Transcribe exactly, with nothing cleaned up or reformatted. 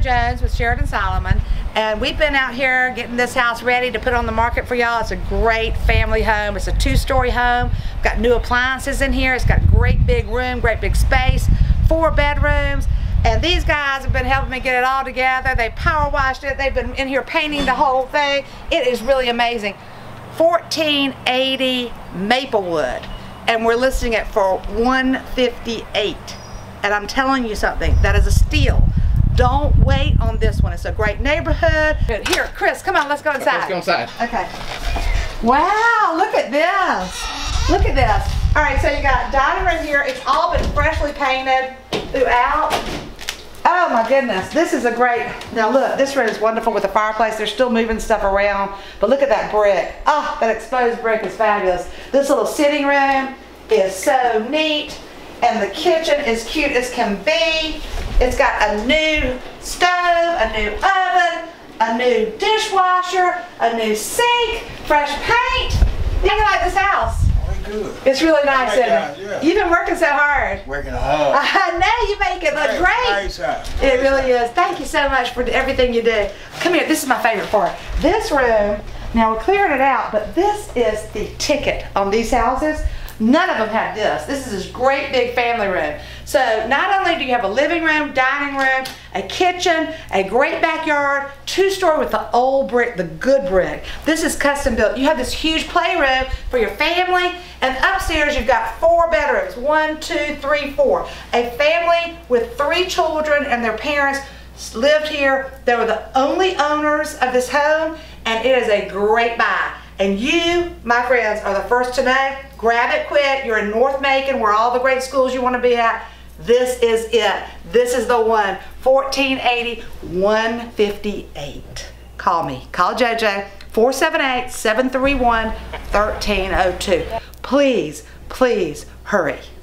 Jones with Sheridan Solomon, and we've been out here getting this house ready to put on the market for y'all. It's a great family home. It's a two-story home. We've got new appliances in here. It's got a great big room, great big space, four bedrooms. And these guys have been helping me get it all together. They power washed it. They've been in here painting the whole thing. It is really amazing. fourteen eighty Maplewood, and we're listing it for one fifty-eight. And I'm telling you something, that is a steal. Don't wait on this one. It's a great neighborhood. Here, Chris, come on, let's go inside. Let's go inside. Okay. Wow, look at this. Look at this. All right, so you got dining room here. It's all been freshly painted throughout. Oh my goodness, this is a great, now look, this room is wonderful with the fireplace. They're still moving stuff around, but look at that brick. Oh, that exposed brick is fabulous. This little sitting room is so neat, and the kitchen is cute as can be. It's got a new stove, a new oven, a new dishwasher, a new sink, fresh paint. How do you like this house? Good. It's really nice, isn't God, it? yeah. You've been working so hard. Working hard. I know, you make it look Great, great. nice house. It really is. Thank you so much for everything you do. Come here, this is my favorite part. This room, now we're clearing it out, but this is the ticket on these houses. None of them have this. This is this great big family room. So not only do you have a living room, dining room, a kitchen, a great backyard, two-story with the old brick, the good brick. This is custom built. You have this huge playroom for your family, and upstairs you've got four bedrooms, one, two, three, four. A family with three children and their parents lived here. They were the only owners of this home, and it is a great buy. And you, my friends, are the first to know. Grab it quick. You're in North Macon, where all the great schools you want to be at. This is it. This is the one. fourteen eighty, one fifty-eight. Call me. Call JoJo. four seven eight, seven three one, one three zero two. Please, please hurry.